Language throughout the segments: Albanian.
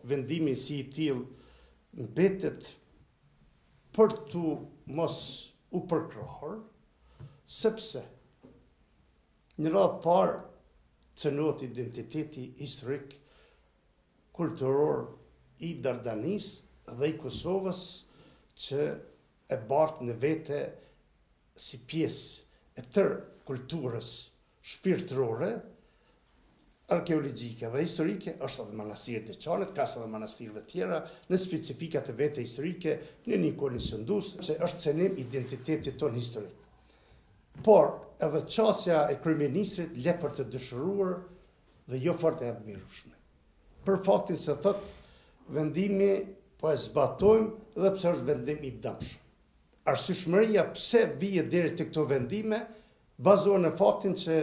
vendimi si I tillë mbetet për të mos u përkrahur, sepse një radhë parë cënohet identiteti historik, kulturor I Dardanisë dhe I Kosovës që e bartë në vete si pjesë e tërë kulturës shpirtërore, arkeologjike dhe historike, është edhe Manastiri Deçanit, ka edhe manastirëve tjera, në specifikat e vete historike, në një kohë sëndus, që është cënim identitetit ton historik. Por, edhe qasja e kryeministrit le për të dëshiruar dhe jo fort e admirueshme. Për faktin se thot, vendimi po e zbatojmë dhe pse është vendim I dëmshëm. Arsyeshmëria pse vije deri te këto vendime bazohen në faktin që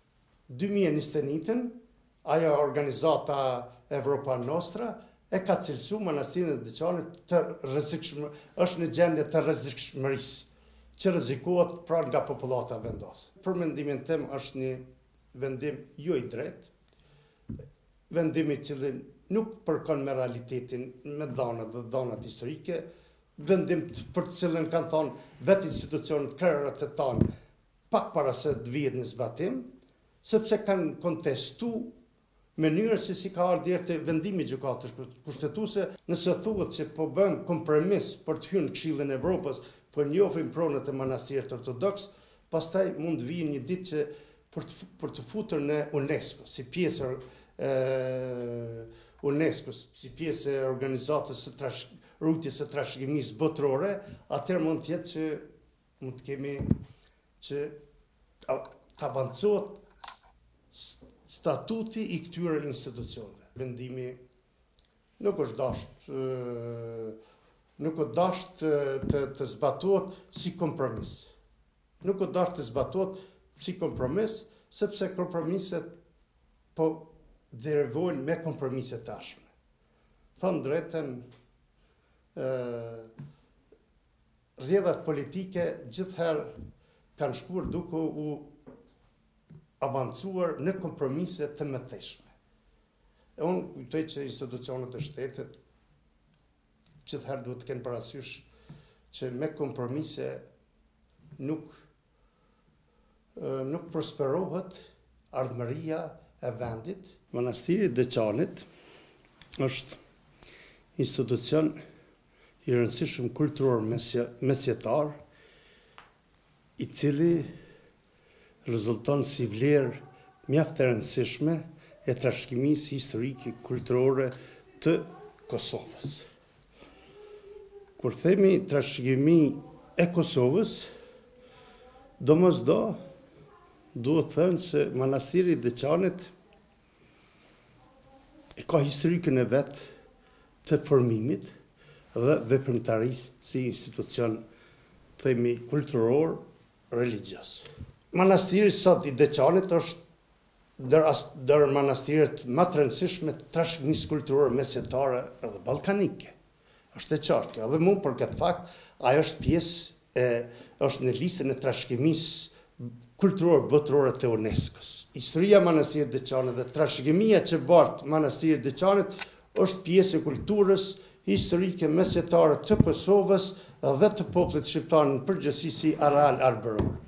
2021 ajo organizata Evropa Nostra e ka cilësuar Manastirin e Deçanit të rrezikshëm, është në gjendje të rrezikshmërisë që rrezikohet pra nga popullata vendose. Për mendimin tim është një vendim jo I drejtë, vendim I cili nuk përkon me realitetin, me dhënat historike, vendim për të cilën kanë thonë vetë institucionet krerët e tanë pak para se të vihet në zbatim, sepse kanë kontestu mënyrën se si ka ardhur deri te vendimi I Gjykatës Kushtetuese, nëse thuhet se po bëm kompromis për të hyrë në Këshillin e Evropës, po njohim pronët e Manastirit ortodoks, pastaj mund të vijë një ditë që për të futur në UNESCO si pjesë UNESCO, si pjesë e organizatës së rrugës së trashëgimisë botërore, atëherë mund të jetë që mund të kemi që të avancohet statuti I këtyre institucioneve. Vendimi nuk është dashur të zbatohet si kompromis. Nuk është dashur të zbatohet si kompromis, sepse kompromiset po derivojnë me kompromise tashme. Thonë drejtën, rrjedhat politike gjithherë kanë shkuar duke u avancuar në kompromise të mëtejshme. E unë kujtoj që institucionet e shtetit gjithherë duhet të kenë parasysh që me kompromise nuk prosperohet ardhmëria e vendit. Manastiri Deçanit është institucion I rëndësishëm kulturor mesjetar, I cili rezulton si vlerë mjaft e rëndësishme e trashëgimisë historike kulturore të Kosovës. Kur themi trashëgimi e Kosovës, domosdo duhet thënë se Manastiri Deçanit e ka historikën e vet të formimit dhe veprimtarisë si institucion themi kulturor religios. Manastiri sot I Deçanit është ndër manastiret më të rëndësishme të trashëgimisë kulturore mesjetare edhe ballkanike. Është e qartë, edhe mu për këtë fakt, ajo është pjesë është në listën e trashëgimisë kulturore botërore të UNESCO-s. Historia e Manastirit Deçanit dhe trashëgimia që bart Manastirit Deçanit është pjesë e kulturës historike mesjetare të Kosovës dhe të popullit shqiptar në përgjithësi si areal arbëror.